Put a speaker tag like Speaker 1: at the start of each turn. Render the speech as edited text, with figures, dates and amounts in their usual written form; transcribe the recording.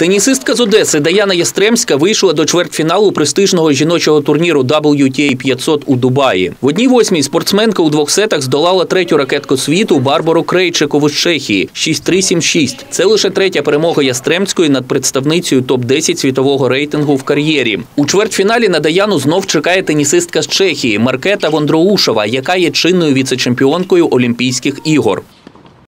Speaker 1: Тенісистка з Одеси Даяна Ястремська вийшла до чвертьфіналу престижного жіночого турніру WTA 500 у Дубаї. В 1/8 спортсменка у 2 сетах здолала третю ракетку світу Барбару Крейчикову з Чехії – 6-3-7-6. Це лише третя перемога Ястремської над представницею топ-10 світового рейтингу в кар'єрі. У чвертьфіналі на Даяну знов чекає тенісистка з Чехії Маркета Вондроушова, яка є чинною віце-чемпіонкою Олімпійських ігор.